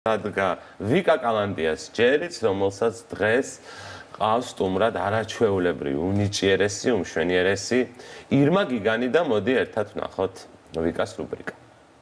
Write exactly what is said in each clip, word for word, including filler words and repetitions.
რადგა ვიკა კალანდიას ჯერიც, რომელსაც დღეს ყავს სტუმრად არაჩვეულებრივი, უნიჭიერესი, უმშვენიერესი ირმა გიგანი და მოდი ერთად ვნახოთ ვიკას რუბრიკა.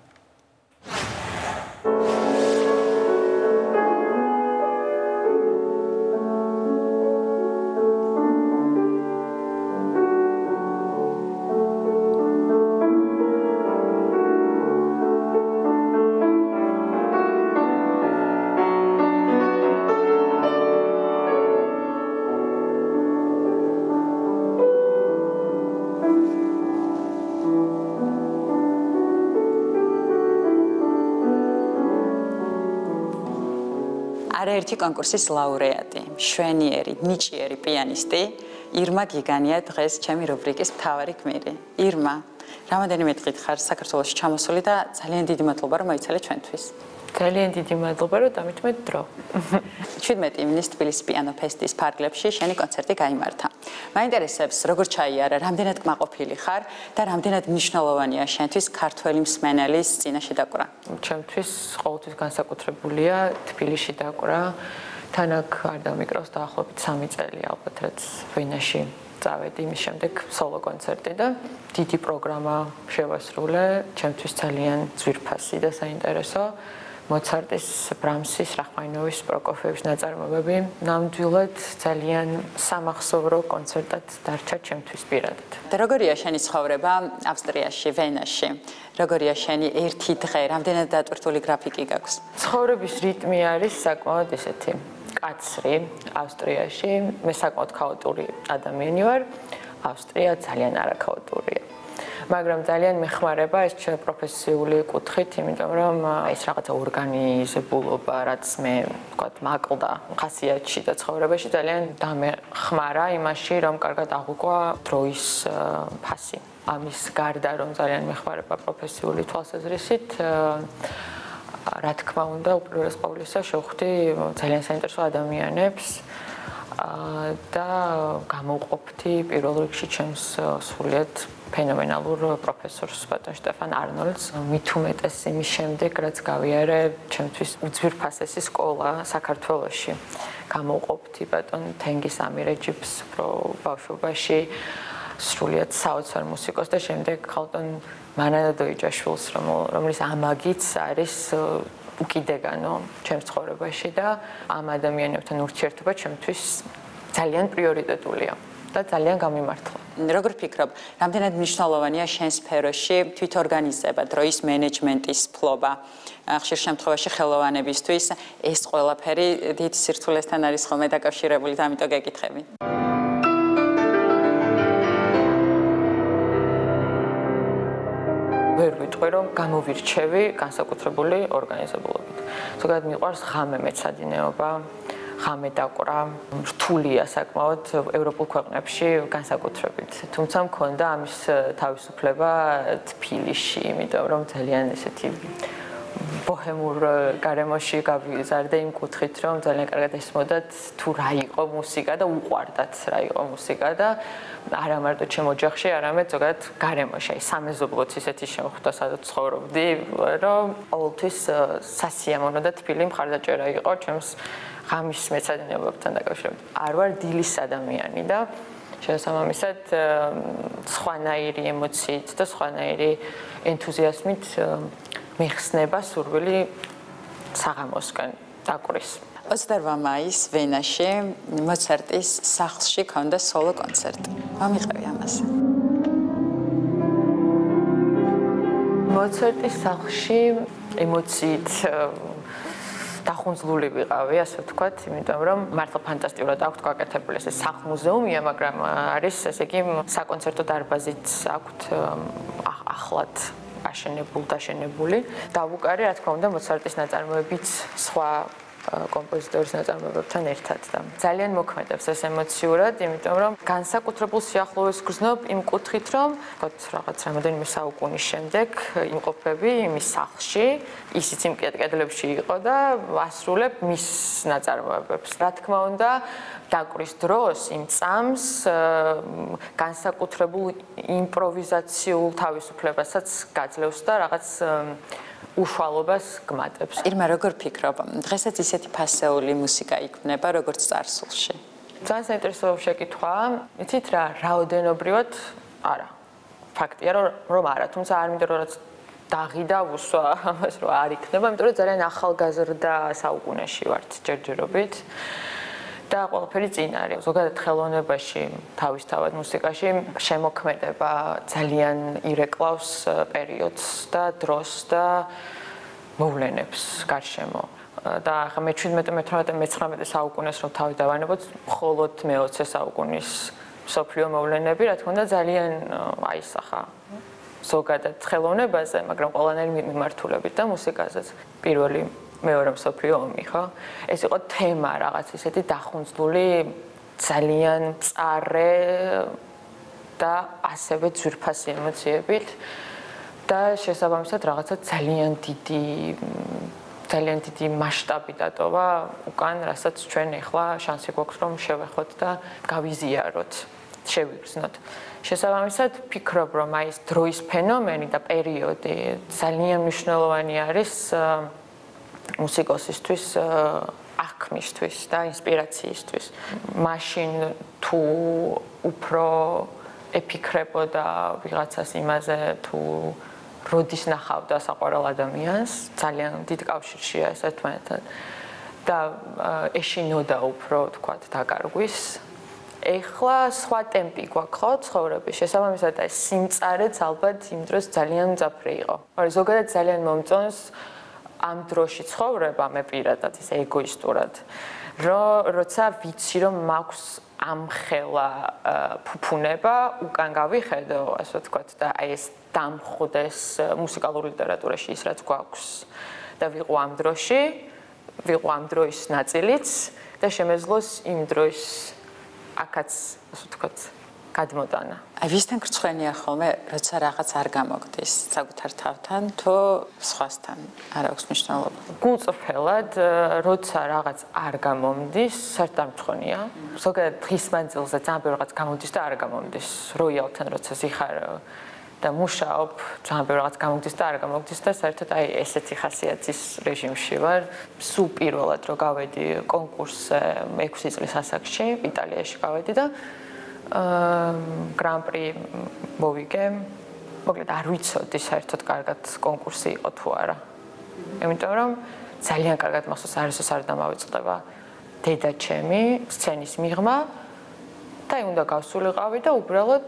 არაერთი კონკურსის ლაურეატი, მშვენიერი, ნიჭიერი პიანისტი ირმა გიგანია დღეს ჩემი რუბრიკის მთავარი გმირი. ირმა, რამოდენიმე დღით ხარ საქართველოში ჩამოსული და ძალიან დიდი მადლობა რომ მოიცალე ჩვენთვის. ძალიან დიდი მადლობა რომ დამითმეთ დრო. შვიდმეტი ივნის თბილისის პიანო ფესტის ფარგლებში შენი კონცერტი გაიმართა. მაინტერესებს როგორ ჩაიარა, რამდენად კმაყოფილი ხარ და რამდენად მნიშვნელოვანია შენთვის ქართველი მსმენელის წინაშე დაკვრა. ჩემთვის ყოველთვის განსაკუთრებულია თბილისში დაკვრა. თან აქ არ დამიკრავს დაახლოებით სამი წელი ალბათ რაც ვენაში წავედი, იმის შემდეგ სოლო კონცერტი და დიდი პროგრამა შევასრულე, ჩემთვის ძალიან ძვირფასი და საინტერესო. მოცარტის, ბრამსის, რახვაინოვის, პროკოფიევის ნაწარმოებები ნამდვილად ძალიან სამახსოვრო კონცერტად დარჩა ჩემთვის პირადად. და როგორია შენი ცხოვრება ავსტრიაში, ვენაში? როგორია შენი ერთი დღე, რამდენად დატვირთული გრაფიკი გაქვს? ცხოვრების რიტმი არის საკმაოდ ესეთი კაცრი ავსტრიაში. მე საკმაოდ ქაოტური ადამიანი ვარ. ავსტრია ძალიან არაქაოტურია. მაგრამ ძალიან მეხმარება ეს ჩემი პროფესიული კუთხით, იმიტომ რომ ეს რაღაცა ორგანიზებულობა, რაც მე ვთქვათ, მაკლდა ხასიათში და ცხოვრებაში ძალიან დამეხმარა იმაში, რომ კარგად აღვიქვა დროის ფასი. ამის გარდა რომ ძალიან მეხმარება პროფესიული თვალსაზრისით, რა თქმა უნდა, უპირველეს ყოვლისა შევხვდი ძალიან საინტერესო ადამიანებს და გამოვყოფთი პირველ რიგში ჩემს სრულიად ფენომენალურ პროფესორს ბატონ შტეფან არნოლდს. მით უმეტეს იმის შემდეგ, რაც გავიარე ჩემთვის უძვირფასესი სკოლა საქართველოში. გამოვყოფთი ბატონ თენგის ამირეჯიბს უფრო ბავშვობაში, სრულიად საოცარ მუსიკოს და შემდეგ ხალხთან მანადა დოიჯაშვილს, რომლის ამაგიც არის უკიდეგანო ჩემს ცხოვრებაში და ამ ადამიანებთან ურთიერთობა ჩემთვის ძალიან პრიორიტეტულია და ძალიან გამიმართლა. როგორ ფიქრობ, რამდენად მნიშვნელოვანია შენ სფეროში თვითორგანიზება, დროის მენეჯმენტის ფლობა, ხშირ შემთხვევაში ხელოვანებისთვის ეს ყველაფერი დიდ სირთულესთან არის ხოლმე დაკავშირებული და ამიტომ გეკითხები. ვერ ვიტყვი რომ გამოვირჩევი განსაკუთრებული ორგანიზებულობით. ზოგადად მიყვარს ღამე მეცადინეობა, ღამე დაკვრა, რთულია საკმაოდ ევროპულ ქვეყნებში განსაკუთრებით. თუმცა მქონდა ამის თავისუფლება თბილისში, იმიტომ რომ ძალიან ესეთი ბოჰემურ გარემოში გავიზარდე იმ კუთხით, რომ ძალიან კარგად ესმოდათ თუ რა იყო მუსიკა და უყვარდათ რა იყო მუსიკა და არა მარტო ჩემ ოჯახში, არამედ ზოგადად გარემოში, აი სამეზობლოც ისეთი შემოხვდა, სადაც ცხოვრობდი, რომ ყოველთვის სასიამოვნო და თბილი მხარდაჭერა იყო ჩემს ღამის მეცადინეობებთან დაკავშირებით. არ ვარ დილის ადამიანი და შესაბამისად სხვანაირი ემოციით და სხვანაირი ენთუზიაზმით მიხსნება სურვილი საღამოსკენ დაკვრის. ოცდაორმა მაისს ვენაში მოცარტის სახლში ქონდა სოლო კონცერტი. მომიყევი ამაზე. მოცარტის სახლში ემოციით დახუნძლული ვიყავი, ასე ვთქვათ, იმიტომ რომ მართლა ფანტასტიკურად აქვთ გაკეთებული ეს სახლ-მუზეუმია, მაგრამ არის ესე იგი საკონცერტო დარბაზიც აქვთ ახლად აშენებულ დაშენებული. დავუკარი, რა თქმა უნდა, მოცარტის ნაწარმოებიც სხვა კომპოზიტორის ნაწარმოებებთან ერთად და ძალიან მოქმედებს ეს ემოციურად, იმიტომ რომ განსაკუთრებულ სიახლოვეს გრძნობ იმ კუთხით, რომ ვთქვათ, რაღაც რამოდენიმე საუკუნის შემდეგ იმყოფები იმის სახლში, ისიც იმ კედლებში იყო და ასრულებ მის ნაწარმოებებს. რა თქმა უნდა, დაკვრის დროს იმ წამს განსაკუთრებულ იმპროვიზაციულ თავისუფლებასაც გაძლევს და რაღაც უშუალობას გმატებს. ირმა, როგორ ფიქრობ? დღესაც ისეთი ფასეული მუსიკა იქმნება, როგორც წარსულში. ძალიან საინტერესო შეკითხვაა. იცით რა, რაოდენობრივად არა. ფაქტია, რომ რომ არა, თუმცა არ მინდა რომ რაც დაღი და უსვა ამას რომ არ იქნება, იმიტომ რომ ძალიან ახალგაზრდა საუკუნეში ვართ ჯერჯერობით. და ყველაფერი წინ არის. ზოგადად ხელოვნებაში, თავისთავად მუსიკაში შემოქმედება ძალიან ირეკლავს პერიოდს და დროს და მოვლენებს გარშემო. და ახლა მეჩვიდმეტე, მეთვრამეტე, მეცხრამეტე საუკუნეს რომ თავი დავანებოთ, მხოლოდ მეოცე საუკუნის მსოფლიო მოვლენები, რა თქმა უნდა, ძალიან აისახა ზოგადად ხელოვნებაზე, მაგრამ ყველანაირი მიმართულებით და მუსიკაზეც. პირველი მეორე მსოფლიო ომი, ხო? ეს იყო თემა რაღაც ისეთი დახუნძლული, ძალიან მწარე და ასევე ძვირფასი ემოციებით და შესაბამისად რაღაცა ძალიან დიდი ძალიან დიდი მასშტაბი დატოვა უკან, რასაც ჩვენ ახლა შანსი გვაქვს რომ შევეხოთ და გავიზიაროთ, შევიგრძნოთ. შესაბამისად ფიქრობ რომ აი ეს დროის ფენომენი და პერიოდი ძალიან მნიშვნელოვანი არის მუსიკოსისთვის აღქმისთვის და ინსპირაციისთვის. მაშინ თუ უფრო ეფიქრებოდა ვიღაცას იმაზე თუ როდის ნახავდა საყვარელ ადამიანს, ძალიან დიდ კავშირშია ეს ერთმანეთთან და ეშინოდა უფრო თქვათ დაკარგვის. ეხლა სხვა ტემპი გვაქვს ხო ცხოვრების შესაბამისად ეს სიმწარეც ალბათ იმ დროს ძალიან მძაფრი იყო. მაგრამ ზოგადად ძალიან მომწონს ამ დროში ცხოვრება მე პირადად ის ეგოისტურად რომ როცა ვიცი რომ მაქვს ამხელა ფუფუნება უკან გავიხედო ასე ვთქვათ და აი ეს დამხვდეს მუსიკალურ ლიტერატურაში ის რაც გვაქვს და ვიყო ამ დროში ვიყო ამ დროის ნაწილიც და შემეძლოს იმ დროის აქაც ასე ვთქვათ გადმოტანა. აი ვისთან გრცხვენია ხოლმე, როცა რაღაც არ გამოგდის საკუთარ თავთან, თუ სხვასთან არ აქვს მნიშვნელობა. გულწრფელად, როცა რაღაც არ გამომდის, საერთოდ არ მრცხვენია. ზოგადად დღის მანძილზე ძალიან ბევრი რაღაც გამომდის და არ გამომდის. როიალთან როცა ზიხარ და მუშაობ, ძალიან ბევრი რაღაც გამოგდის და არ გამოგდის და საერთოდ აი ესეთი ხასიათის რეჟიმში ვარ. სულ პირველად რო გავედი კონკურსზე ექვსი წლის ასაკში, იტალიაში გავედი და გრან-პრი მოვიგე. მოკლედ არ ვიცოდი საერთოდ კარგად კონკურსი იყო თუ არა. იმიტომ რომ ძალიან კარგად მახსოვს არასდროს არ დამავიწყდება დედა ჩემი სცენის მიღმა და აი უნდა გავსულიყავი და უბრალოდ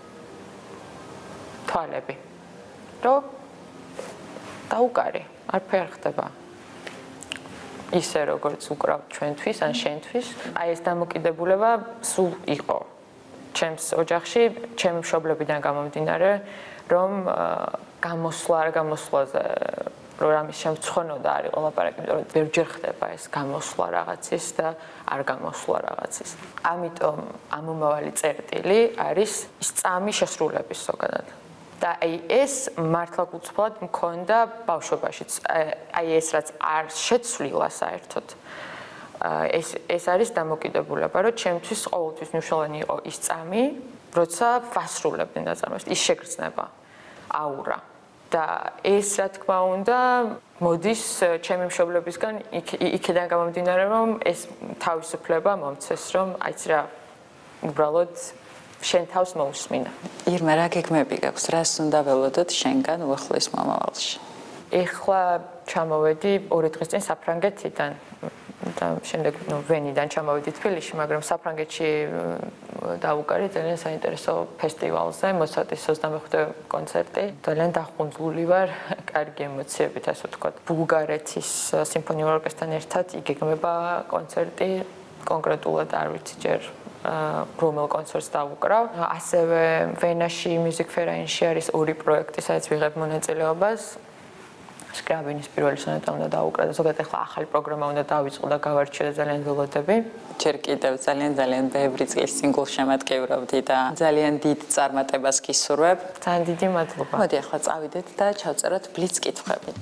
თვალები. რომ დაუკარი, არაფერი არ ხდება. ისე როგორც უკრავ ჩვენთვის ან შენთვის, აი ეს დამოკიდებულება სულ იყო. ჩემს ოჯახში, ჩემი მშობლებიდან გამომდინარე, რომ გამოსვლა არ გამოსვლაზე, რომ ამის შემწხონოდა არის ყველაფერი, იმიტომ რომ ბევრჯერ ხდება ეს გამოსვლა რაღაცის და არ გამოსვლა რაღაცის. ამიტომ ამომავალი წერტილი არის ის წამი შესრულების ზოგადად. და აი ეს მართლა გულწრფელად მქონდა ბავშვობაშიც. აი ეს რაც არ შეცვლილა საერთოდ. ეს ეს არის დამოკიდებულება, რომ ჩემთვის ყოველთვის მნიშვნელოვანი იყო ის წამი, როცა ვასრულებდი ნაწარმოებს, ის შეგრძნება, აურა. და ეს რა თქმა უნდა მოდის ჩემი მშობლებისგან იქიდან გამომდინარე, რომ ეს თავისუფლება მომცეს, რომ აიც რა უბრალოდ შენ თავს მოусმინა. ირმა, რა გეგმები გაქვს? რას უნდა ველოდოთ შენგან უახლოეს მომავალში? ეხლა ჩამოვედი ორი დღის წინ საფრანგეთიდან და შემდეგ ნუ ვენიდან ჩამოვედი თბილისში, მაგრამ საფრანგეთში დავუკარი ძალიან საინტერესო ფესტივალზე, მოსატის ოცდამეხუთე კონცერტი. ძალიან დახუნძლული ვარ, კარგი ემოციებით, ასე ვთქვათ. ბულგარეთის სიმფონიურ ორკესტრთან ერთად იგეგმება კონცერტი, კონკრეტულად არ ვიცი ჯერ რომელ კონცერტს დავუკრავ. ასევე ვენაში Music Verein-ში არის ორი პროექტი, სადაც ვიღებ მონაწილეობას. სკრავენის პირველი სონატა უნდა დაუკრა და ზოგადად ახლა ახალი პროგრამა უნდა დავიწყო და გავარჩიო და ძალიან ველოდები. ჯერ კიდევ ძალიან ძალიან ბევრი წლის სინგლ შემატკივრობდი და ძალიან დიდ წარმატებას გისურვებ. ძალიან დიდი მადლობა. მოდი ახლა წავიდეთ და ჩავწეროთ ბლიც კითხვები.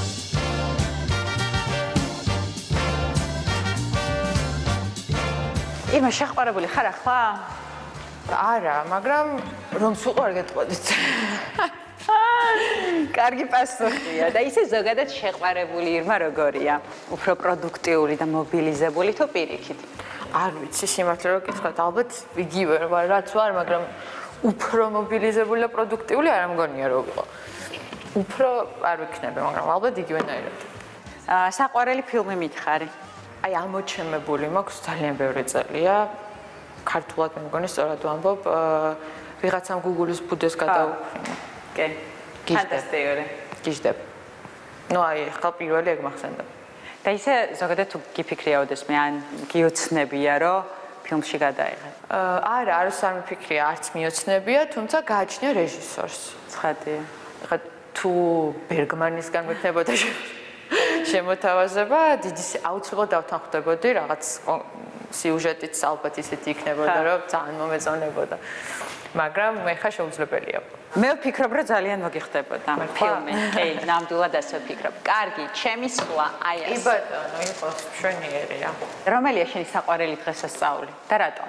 ირმა, შეყვარებული ხარ ახლა? არა, მაგრამ რომ სულ არ გეტყოდით. კარგი პასუხია და ისე ზოგადად შეყვარებული ირმა როგორია? უფრო პროდუქტიული და მობილიზებული თუ პირიქით? არ ვიცი, სიმართლე რომ გითხრათ, ალბათ იგივე ვარ, რაც ვარ, მაგრამ უფრო მობილიზებული და პროდუქტიული არ მგონია რომ ვიყო. უფრო არ ვიქნები, მაგრამ ალბათ იგივენაირად. აა საყვარელი ფილმი მითხარი? აი, ამოჩემებული მაქვს ძალიან ბევრი წელია. ქართულად მე მგონი სწორად ვამბობ, ვიღაცამ გუგულის ბუდეს გადაუფრინა. კი. ფანტასტიკური. გიждებ. ნუ აი, ხა პირველი ეგ მახსენდა. და ისე ზოგადად თუ გიფიქრია ოდესმე ან გიოცნებია რომ ფილმში გადაიღე. არა, არც არ მიფიქრია, არც მიოცნებია, თუმცა გააჩნია რეჟისორს. ცხადია. ხა თუ ბერგმანისგან მექნებოდა შემოთავაზება, დიდი აუცილებლად დავთანხმდებოდი, რაღაც სიუჟეტიც ალბათ ისეთი იქნებოდა, რომ ძალიან მომეწონებოდა. მაგრამ მე ხა შეუძლებელია. მე ვფიქრობ, რომ ძალიან მოგიხდებოდა ფილმი. კი, ნამდვილად ასე ვფიქრობ. კარგი, ჩემი სვლა, აი ეს. კი ბატონო, იყოს მშვენიერია. რომელია შენი საყვარელი დღესასწაული და რატომ?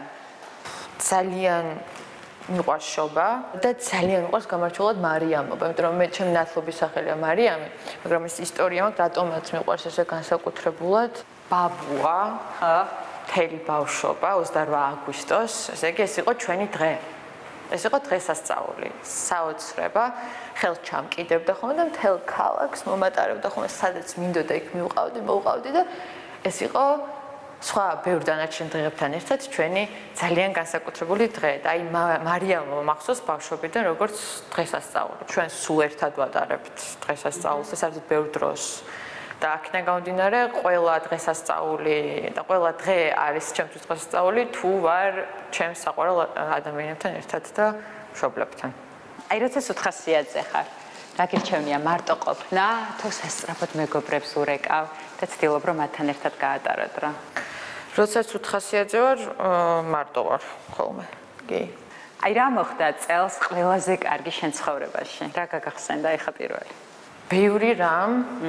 ძალიან მიყვარს შობა და ძალიან მიყვარს გამარჯვებულად მარიამობა, იმიტომ რომ მე ჩემი ნათლობის სახელია მარიამი, მაგრამ ეს ისტორია მაქვს, რატომაც მიყვარს ესე განსაკუთრებულად. ბაბუა, ხა, მთელი ბავშვობა, ოცდაოთხ აგვისტოს, ესე იგი ეს იყო ჩვენი დღე. ეს იყო დღესასწაული, საოცრება, ხელს ჩამკიდებდა ხოლმე და მთელ ქალაქს მომატარებდა ხოლმე, სადაც მინდოდა იქ მივყავდი, მოვყავდი და ეს იყო სხვა ბევრ დანარჩენ დღეებთან ერთად ჩვენი ძალიან განსაკუთრებული დღე და აი მარიამმა მახსოვს ბავშვობიდან როგორც დღესასწაული. ჩვენ სულ ერთად ვატარებთ დღესასწაულს, ეს არის ბევრ დროს. და აქედან გამომდინარე, ყველა დღესასწაული და ყველა დღე არის ჩემთვის დღესასწაული, თუ ვარ ჩემს საყვარელ ადამიანებთან ერთად და მშობლებთან. აი, როცა სუთხასიათზე ხარ, რა გირჩევნია მარტო ყოფნა, თუ სასწრაფოდ მეგობრებს ურეკავ და ცდილობ რომ მათთან ერთად გაატაროთ რა? როცა სუთხასიათზე ვარ, მარტო ვარ ხოლმე. კი. აი, რა მოხდა წელს ყველაზე კარგი შენ ცხოვრებაში? რა გაგახსენდა ეხა პირველი? ბევრი რამ,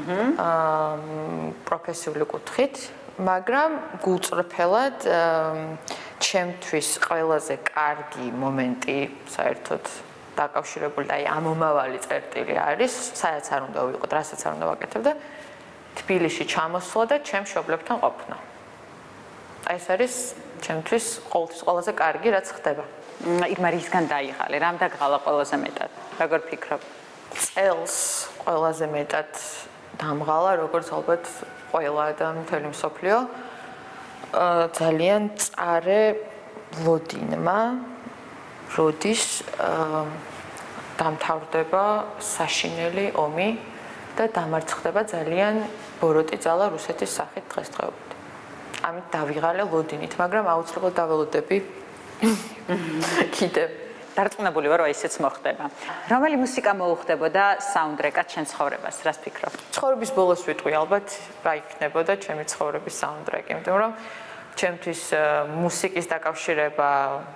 აა პროფესიული კუთხით, მაგრამ გულწრფელად ჩემთვის ყველაზე კარგი მომენტი საერთოდ დაკავშირებული და აი ამომავალი წერტილი არის, საერთოდ არ უნდა ვიყო, რასაც არ უნდა ვაკეთებ და თბილისში ჩამოსვლა და ჩემ მშობლებთან ყოფნა. აი ეს არის ჩემთვის ყოველთვის ყველაზე კარგი რაც ხდება. ირმა რისგან დაიღალე? რამ დაგღალა ყველაზე მეტად? როგორ ფიქრობ? წელს ყველაზე მეტად დამღალა, როგორც ალბათ ყველა და მთელი მსოფლიო. ძალიან წარე ლოდინმა, როდის დამთავრდება საშინელი ომი და დამარცხდება ძალიან ბოროტი ძალა რუსეთის სახით დღესდღეობით. ამით დავიღალე ლოდინით, მაგრამ აუცილებლად დაველოდები კიდევ. დარწმუნებული ვარ, რომ ისეც მოხდება. რომელი მუსიკა მოუხდებოდა საუნდტრეკად შენ ცხოვრებას? რას ფიქრობ? ცხოვრების ბოლოს ვიტყვი, ალბათ რა იქნებოდა ჩემი ცხოვრების საუნდტრეკი, იმიტომ რომ ჩემთვის მუსიკის დაკავშირება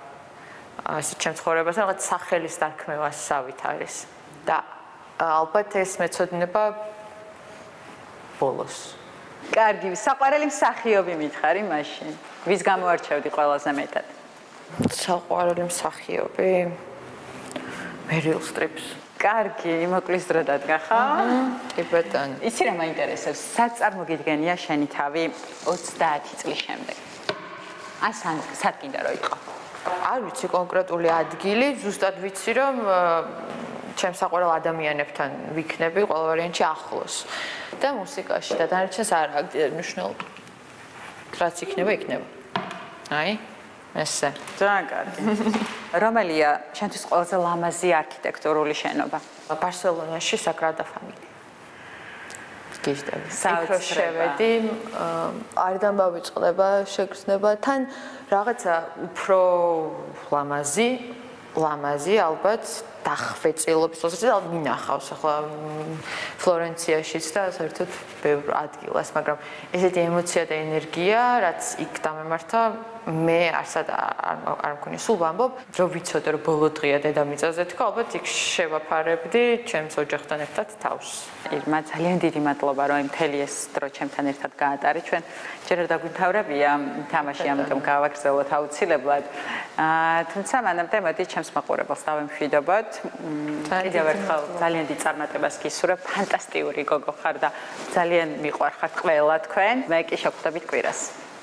ასე ჩემ ცხოვრებასთან რაღაც სახელის დარქმევასავით არის და ალბათ ეს მეცოდინება ბოლოს. კარგი, საყვარელი მსახიობი მითხარი მაშინ. ვის გამოარჩევდი ყველაზე მეტად? საყვარელი მსახიობი მერილ სტრიპს. კარგი, იმოკვლის დრო დადგა ხა? კი ბატონო. იცი რა მაინტერესებს? სად წარმოგიდგენია შენი თავი ოცდაათი წლის შემდეგ? ან სად გინდა რომ იყო? არ ვიცი კონკრეტული ადგილი, ზუსტად ვიცი რომ ჩემს საყვარელ ადამიანებთან ვიქნები ყველა ვარიანტში ახლოს და მუსიკაში და დანარჩენს არ აქვს მნიშვნელობა. რაც იქნება, იქნება. აი ესე. ძალიან კარგი. რომელია შენთვის ყველაზე ლამაზი არქიტექტურული შენობა? ბარსელონაში საგრადა ფამილია. გიჟდები. საოცრება. შევედი, არ დამავიწყდება შეგრძნება, თან რაღაცა უფრო ლამაზი, ლამაზი ალბათ დახვეწილობის პროცესი ალბათ მინახავს ახლა ფლორენციაშიც და საერთოდ ბევრ ადგილას, მაგრამ ესეთი ემოცია და ენერგია, რაც იქ დამემართა, მე არსად არ მქონია, სულ ვამბობ, რომ ვიცოდე, რომ ბოლო დღეა დედამიწაზე თქო, ალბათ იქ შევაფარებდი ჩემს ოჯახთან ერთად თავს. ირმა, ძალიან დიდი მადლობა, რომ მთელი ეს დრო ჩემთან ერთად გაატარე. ჩვენ ჯერ არ დაგვიმთავრებია თამაში, ამიტომ გავაგრძელოთ აუცილებლად. თუმცა მანამდე მოდი ჩემს მაყურებელს დავემშვიდობოთ. კიდევ ერთხელ ძალიან დიდ წარმატებას გისურვებ. ფანტასტიკური გოგო ხარ და ძალიან მიყვარხართ ყველა თქვენ. მე კი შევხვდებით კვირას.